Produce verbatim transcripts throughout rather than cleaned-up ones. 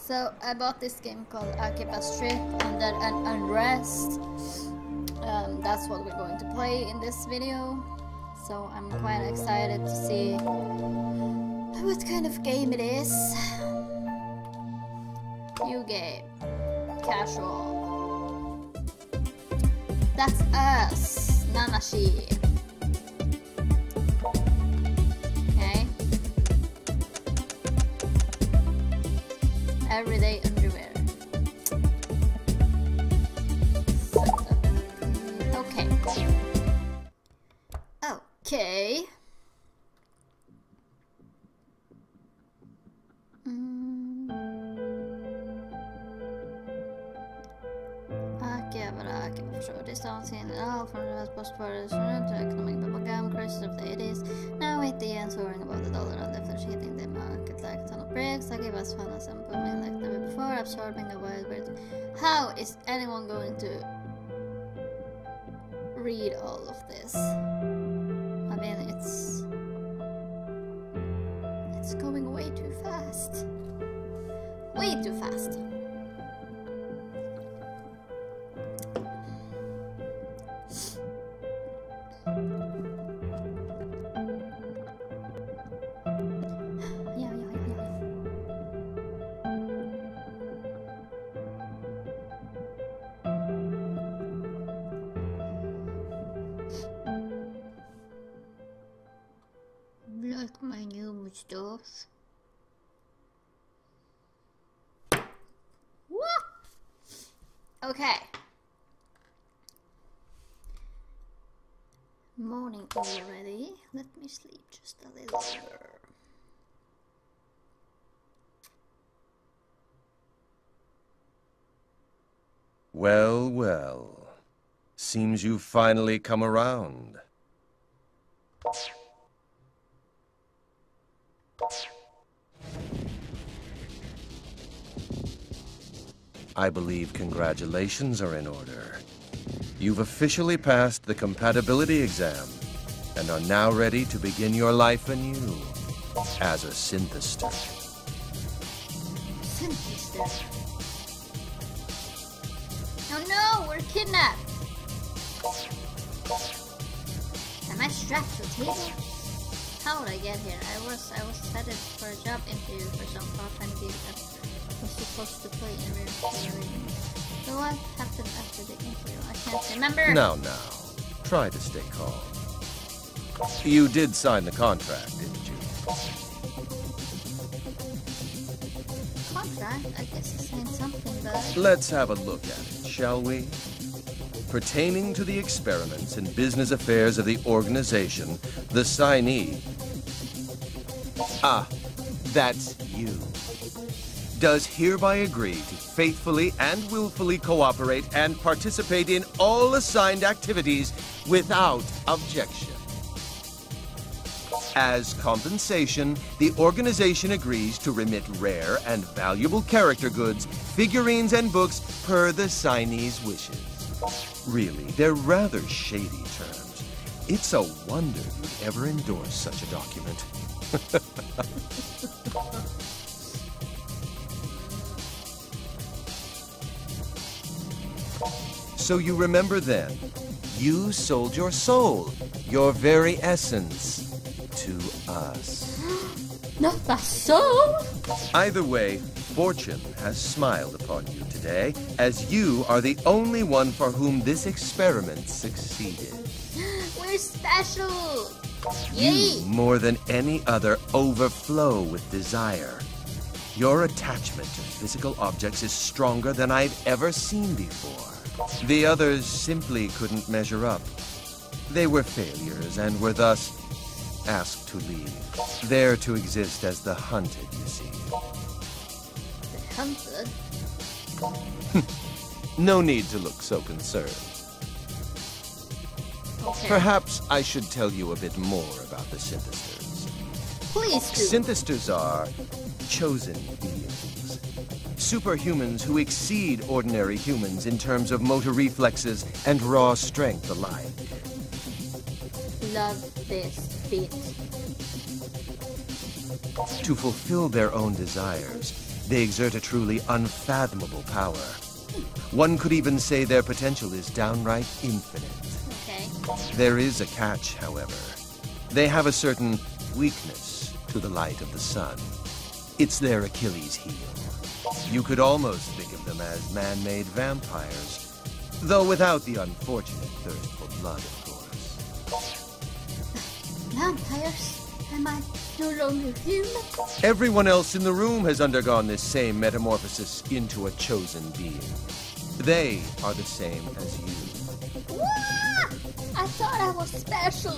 So I bought this game called Akiba Strip Undead and Unrest. Um, that's what we're going to play in this video. So I'm quite excited to see what kind of game it is. New game. Casual. That's us. Nanashi. Everyday underwear. Okay. Okay. Mm. Akihabara, Akiba förstår distansen all from the postborders to economic bubblegum crisis of the eighties. Now with the yen soaring above the dollar and after hitting the market like a ton of bricks, Akiba's finance and booming like never before, absorbing a wild bird. How is anyone going to read all of this? I mean, it's it's going way too fast. Way too fast. Like my new stuff. What? Okay. Morning already. Let me sleep just a little longer. Well, well. Seems you've finally come around. I believe congratulations are in order. You've officially passed the compatibility exam and are now ready to begin your life anew as a synthester. Synthester? Oh no, we're kidnapped! Am I strapped to a table? How would I get here? I was I was headed for a job interview for some part-time gig that was supposed to play in real theory. So what happened after the interview? I can't remember. Now, now, try to stay calm. You did sign the contract, didn't you? Contract? I guess I signed something, but... Let's have a look at it, shall we? Pertaining to the experiments and business affairs of the organization, the signee... Ah, that's you. Does hereby agree to faithfully and willfully cooperate and participate in all assigned activities without objection. As compensation, the organization agrees to remit rare and valuable character goods, figurines, and books per the signee's wishes. Really, they're rather shady terms. It's a wonder you'd ever endorse such a document. So you remember then, you sold your soul, your very essence, to us. Not my soul? Either way, fortune has smiled upon you today, as you are the only one for whom this experiment succeeded. We're special! Yay! You, more than any other, overflow with desire. Your attachment to physical objects is stronger than I've ever seen before. The others simply couldn't measure up. They were failures and were thus asked to leave. There to exist as the hunted, you see. The hunted? No need to look so concerned. Okay. Perhaps I should tell you a bit more about the synthesters. Please do. Synthesters are chosen beings. Superhumans who exceed ordinary humans in terms of motor reflexes and raw strength alike. Love this bit. To fulfill their own desires, They exert a truly unfathomable power. One could even say their potential is downright infinite. Okay. There is a catch, however. They have a certain weakness to the light of the sun. It's their Achilles heel. You could almost think of them as man-made vampires, though without the unfortunate thirst for blood, of course. Vampires? Am I no longer human? Everyone else in the room has undergone this same metamorphosis into a chosen being. They are the same as you. Wah! I thought I was special.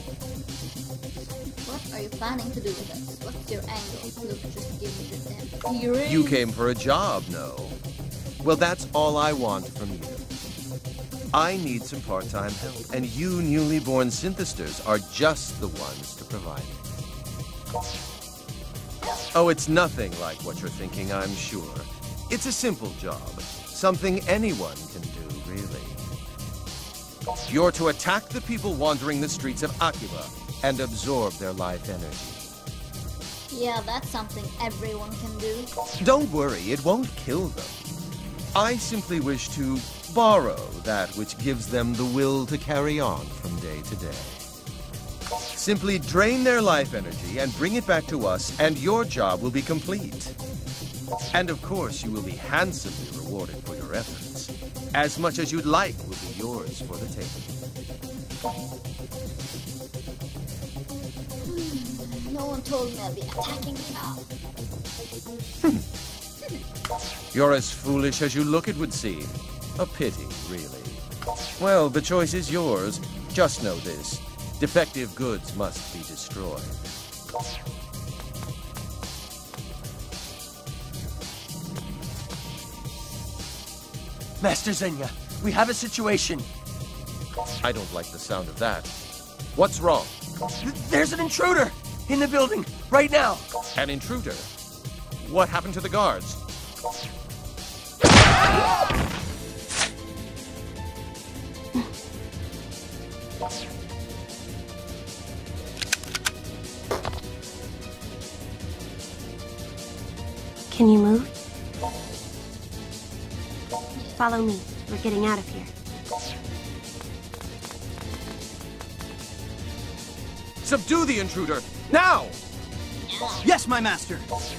What are you planning to do with us? What's your angle? Look, just give me the damn earring. You came for a job, no? Well, that's all I want from you. I need some part-time help, and you newly born synthesters are just the ones to provide it. Oh, it's nothing like what you're thinking, I'm sure. It's a simple job. Something anyone can do, really. You're to attack the people wandering the streets of Akiba and absorb their life energy. Yeah, that's something everyone can do. Don't worry, it won't kill them. I simply wish to borrow that which gives them the will to carry on from day to day. Simply drain their life energy and bring it back to us, and your job will be complete. And of course, you will be handsomely rewarded for your efforts. As much as you'd like will be yours for the taking. Hmm, no one told me I'd be attacking me now. You're as foolish as you look, it would seem. A pity, really. Well, the choice is yours. Just know this. Defective goods must be destroyed. Master Xenia, we have a situation. I don't like the sound of that. What's wrong? Th there's an intruder in the building right now. An intruder? What happened to the guards? Can you move? Follow me. We're getting out of here. Subdue the intruder! Now! Yes, my master.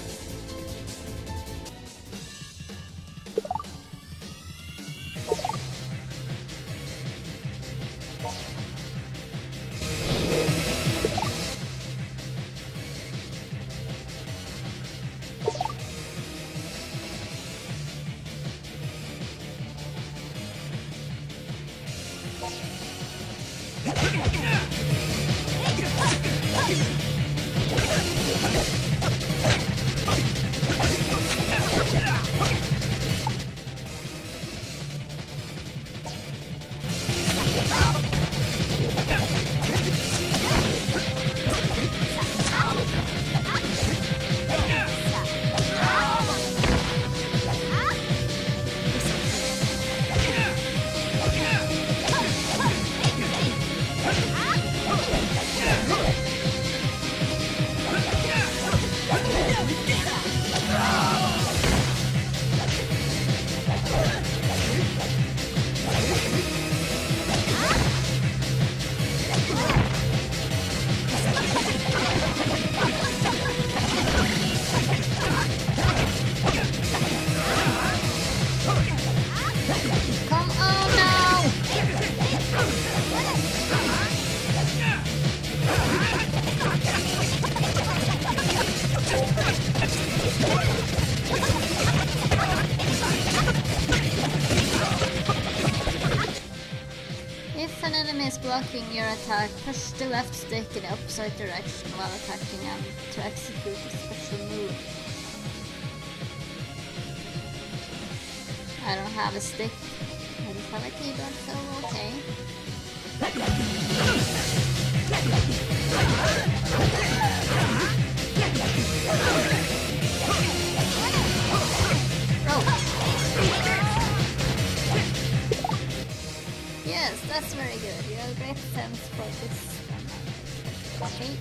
If an enemy is blocking your attack, push the left stick in the opposite direction while attacking them to execute a special move. I don't have a stick. I just have a keyboard, so okay. Yes, that's very good. You have a great sense for this. Okay.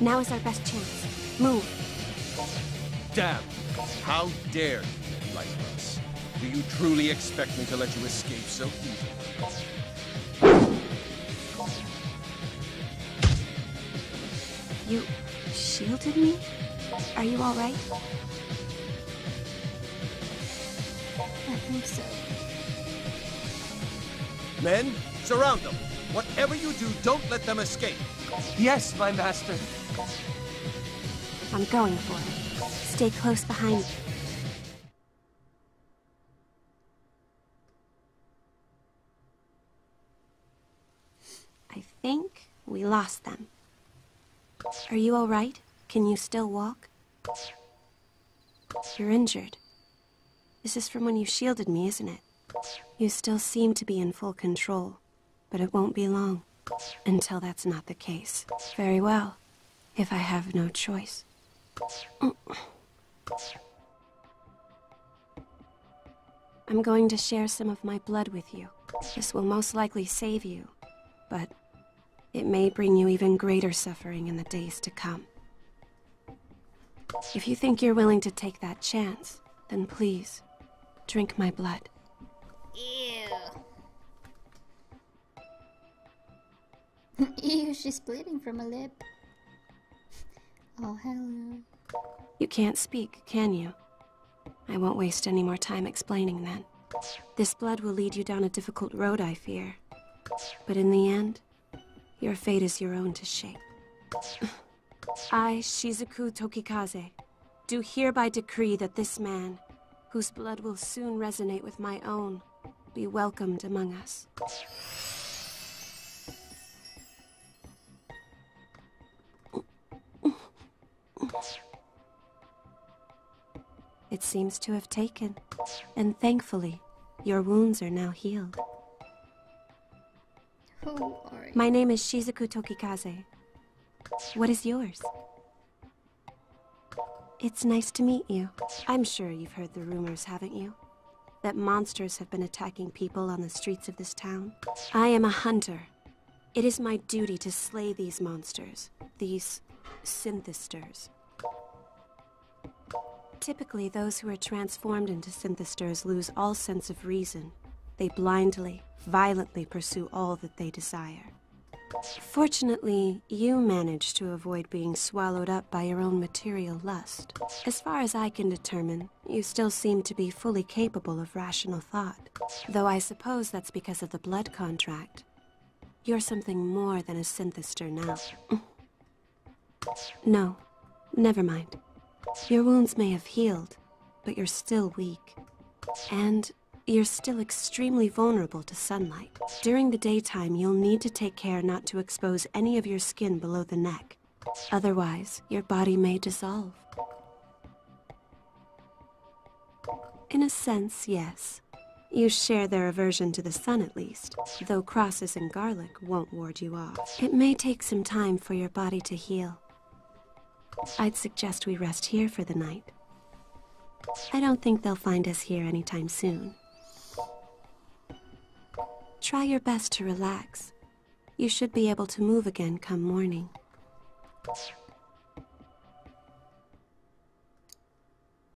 Now is our best chance. Move. Damn! How dare you, Lightless? Do you truly expect me to let you escape so easily? You shielded me? Are you all right? I think so. Men, surround them. Whatever you do, don't let them escape. Yes, my master. I'm going for it. Stay close behind me. I think we lost them. Are you all right? Can you still walk? You're injured. This is from when you shielded me, isn't it? You still seem to be in full control, but it won't be long until that's not the case. Very well, if I have no choice. I'm going to share some of my blood with you. This will most likely save you, but it may bring you even greater suffering in the days to come. If you think you're willing to take that chance, then please, drink my blood. Ew. Ew, she's bleeding from a lip. Oh, hello. You can't speak, can you? I won't waste any more time explaining then. This blood will lead you down a difficult road, I fear. But in the end, your fate is your own to shape. I, Shizuku Tokikaze, do hereby decree that this man, whose blood will soon resonate with my own, be welcomed among us. It seems to have taken, and thankfully, your wounds are now healed. Who are you? My name is Shizuku Tokikaze. What is yours? It's nice to meet you. I'm sure you've heard the rumors, haven't you? That monsters have been attacking people on the streets of this town. I am a hunter. It is my duty to slay these monsters, these synthesters. Typically, those who are transformed into synthesters lose all sense of reason. They blindly, violently pursue all that they desire. Fortunately, you managed to avoid being swallowed up by your own material lust. As far as I can determine, you still seem to be fully capable of rational thought. Though I suppose that's because of the blood contract. You're something more than a synthester now. No, never mind. Your wounds may have healed, but you're still weak. And you're still extremely vulnerable to sunlight. During the daytime, you'll need to take care not to expose any of your skin below the neck. Otherwise, your body may dissolve. In a sense, yes. You share their aversion to the sun at least, though crosses and garlic won't ward you off. It may take some time for your body to heal. I'd suggest we rest here for the night. I don't think they'll find us here anytime soon. Try your best to relax. You should be able to move again come morning.